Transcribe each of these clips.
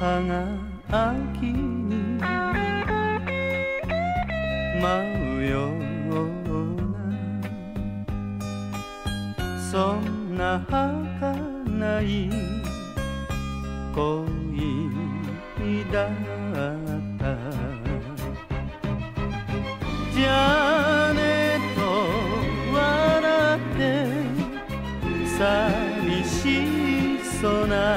葉が秋に舞うような、そんな儚い恋だった。じゃあねと笑って寂しそうな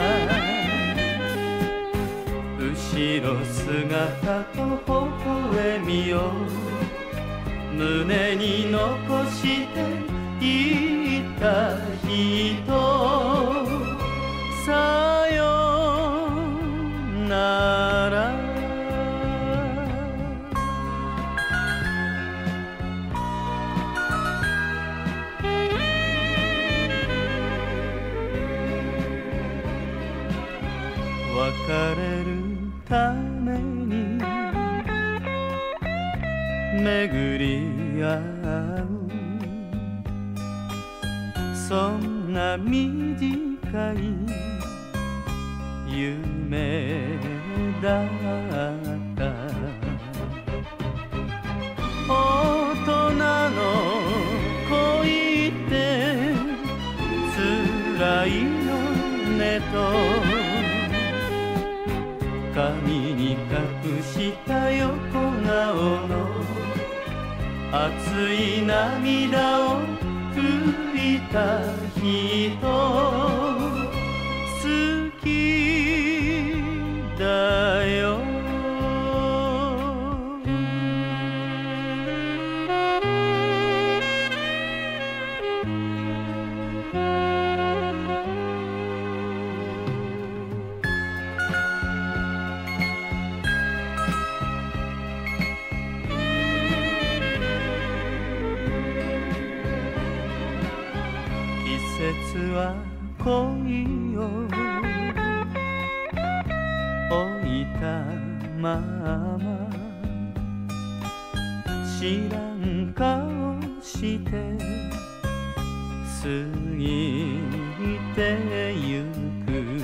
後ろ姿と微笑みを胸に残していた人、さよなら。別れるために巡り合う、そんな短い夢だった。大人の恋って辛いよねと髪に隠した横顔の熱い涙を拭いた人、好きだよ。季節は恋を置いたまま、知らん顔して過ぎてゆく。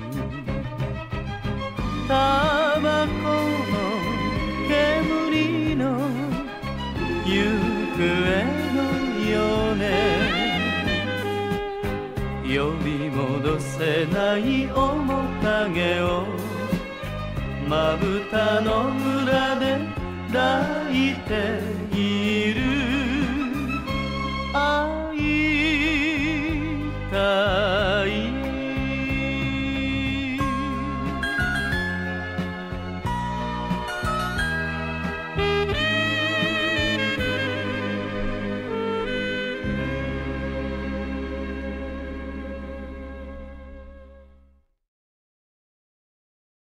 タバコの煙の行方のようね、呼び戻せない面影をまぶたの裏で抱いている。